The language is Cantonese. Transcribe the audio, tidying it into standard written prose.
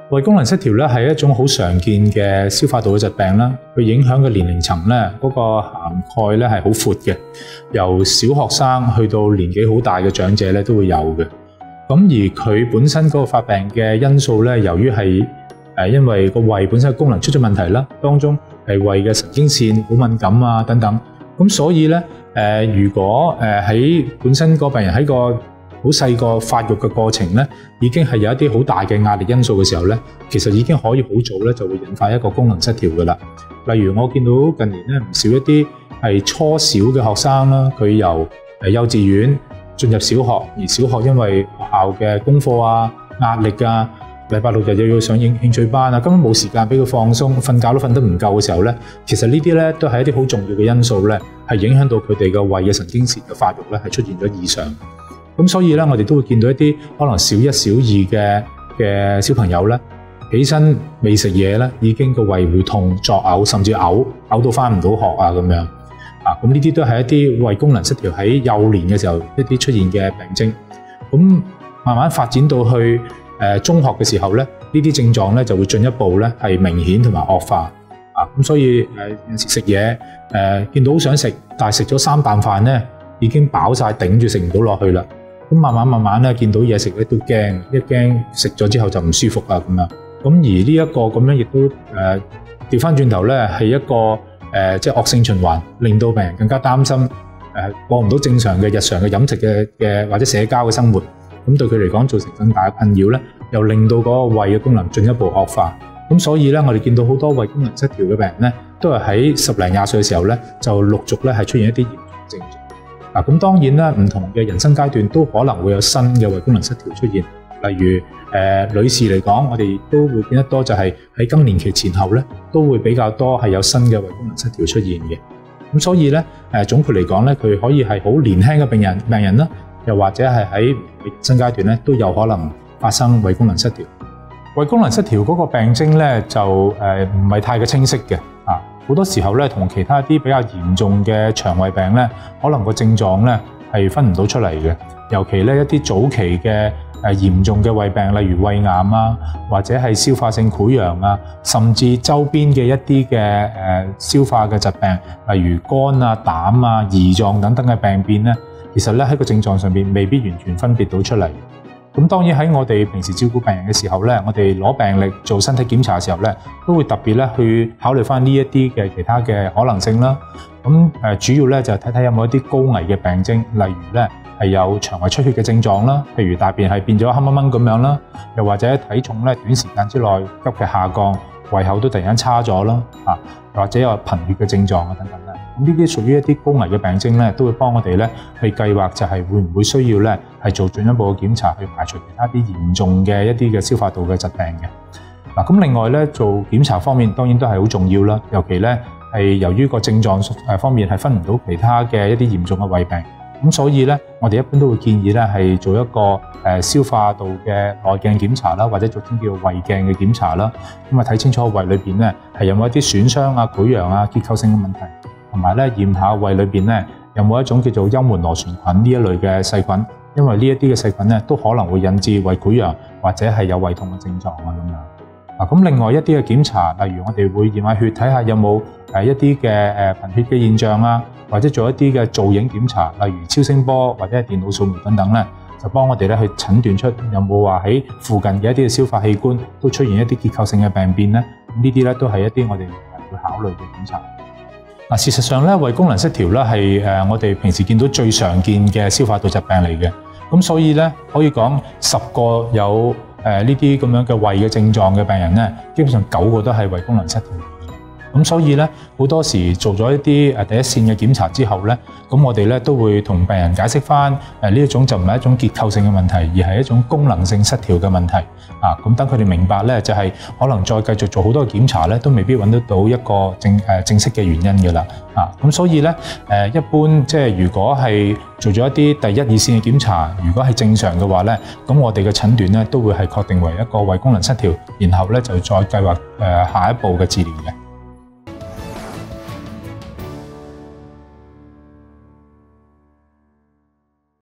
胃功能失調咧係一種好常見嘅消化道嘅疾病啦，佢影響嘅年齡層咧嗰個涵蓋咧係好闊嘅，由小學生去到年紀好大嘅長者咧都會有嘅。咁而佢本身嗰個發病嘅因素咧，由於係因為個胃本身嘅功能出咗問題啦，當中係胃嘅神經線好敏感啊等等，咁所以咧如果喺本身個病人喺個好細個發育嘅過程咧，已經係有一啲好大嘅壓力因素嘅時候咧，其實已經可以好早咧就會引發一個功能失調㗎啦。例如我見到近年咧唔少一啲係初小嘅學生啦，佢由幼稚園進入小學，而小學因為學校嘅功課啊、壓力啊，禮拜六日又要上興趣班啊，根本冇時間俾佢放鬆，瞓覺都瞓得唔夠嘅時候咧，其實呢啲咧都係一啲好重要嘅因素咧，係影響到佢哋嘅胃嘅神經線嘅發育咧係出現咗異常。咁所以咧，我哋都會見到一啲可能小一、小二嘅小朋友咧，起身未食嘢咧，已經個胃會痛、作嘔，甚至嘔到返唔到學啊咁樣。咁呢啲都係一啲胃功能失調喺幼年嘅時候一啲出現嘅病徵。咁慢慢發展到去中學嘅時候咧，呢啲症狀咧就會進一步咧係明顯同埋惡化。咁所以有時食嘢見到好想食，但係食咗3啖飯咧已經飽晒，頂住食唔到落去啦。咁慢慢咧見到嘢食咧都驚，一驚食咗之後就唔舒服啊咁樣。咁而呢一個咁樣亦都調翻轉頭咧係一個即係惡性循環，令到病人更加擔心過唔到正常嘅日常嘅飲食嘅或者社交嘅生活。咁對佢嚟講造成更大嘅困擾咧，又令到嗰個胃嘅功能進一步惡化。咁所以咧，我哋見到好多胃功能失調嘅病人咧，都係喺10零20歲嘅時候咧，就陸續咧係出現一啲嚴重症狀。咁當然啦，唔同嘅人生階段都可能會有新嘅胃功能失調出現。例如女士嚟講，我哋都會見得多，就係喺更年期前後咧，都會比較多係有新嘅胃功能失調出現嘅。咁所以咧總括嚟講咧，佢可以係好年輕嘅病人啦，又或者係喺人生階段咧都有可能發生胃功能失調。胃功能失調嗰個病徵咧就唔係太過清晰嘅。好多時候咧，同其他啲比較嚴重嘅腸胃病咧，可能個症狀咧係分唔到出嚟嘅。尤其咧一啲早期嘅嚴重嘅胃病，例如胃癌啊，或者係消化性潰瘍啊，甚至周邊嘅一啲嘅消化嘅疾病，例如肝啊、膽啊、胰臟等等嘅病變咧，其實咧喺個症狀上面未必完全分別到出嚟。咁當然喺我哋平時照顧病人嘅時候咧，我哋攞病歷做身體檢查嘅時候咧，都會特別咧去考慮翻呢一啲嘅其他嘅可能性啦。咁主要咧就睇睇有冇一啲高危嘅病徵，例如咧係有腸胃出血嘅症狀啦，譬如大便係變咗黑掹掹咁樣啦，又或者體重咧短時間之內急嘅下降，胃口都突然間差咗啦，或者有貧血嘅症狀啊等等咧。咁呢啲屬於一啲高危嘅病徵咧，都會幫我哋咧去計劃就係會唔會需要咧係做進一步嘅檢查，去排除其他啲嚴重嘅一啲嘅消化道嘅疾病嘅。咁另外咧做檢查方面當然都係好重要啦，尤其咧係由於個症狀方面係分唔到其他嘅一啲嚴重嘅胃病，咁所以咧我哋一般都會建議咧係做一個消化道嘅內鏡檢查啦，或者做啲叫胃鏡嘅檢查啦，咁睇清楚胃裏邊咧係有冇一啲損傷啊、潰瘍啊、結構性嘅問題，同埋咧驗下胃裏邊咧有冇一種叫做幽門螺旋菌呢一類嘅細菌，因為呢一啲嘅細菌咧都可能會引致胃潰瘍或者係有胃痛嘅症狀啊咁樣。咁另外一啲嘅檢查，例如我哋會驗下血，睇下有冇一啲嘅貧血嘅現象啊，或者做一啲嘅造影檢查，例如超聲波或者係電腦掃描等等咧，就幫我哋咧去診斷出有冇話喺附近嘅一啲嘅消化器官都出現一啲結構性嘅病變咧。呢啲咧都係一啲我哋會考慮嘅檢查。事實上咧，胃功能失調咧係我哋平時見到最常見嘅消化道疾病嚟嘅。咁所以咧可以講10個有呢啲咁樣嘅胃嘅症狀嘅病人咧，基本上9個都係胃功能失調。咁所以咧好多時做咗一啲第一線嘅檢查之後咧，咁我哋咧都會同病人解釋翻呢一種就唔係一種結構性嘅問題，而係一種功能性失調嘅問題。咁等佢哋明白咧，就係可能再繼續做好多嘅檢查咧，都未必揾得到一個正式嘅原因嘅啦。咁所以咧一般即係如果係做咗一啲第1、2線嘅檢查，如果係正常嘅話咧，咁我哋嘅診斷咧都會係確定為一個胃功能失調，然後咧就再計劃下一步嘅治療嘅。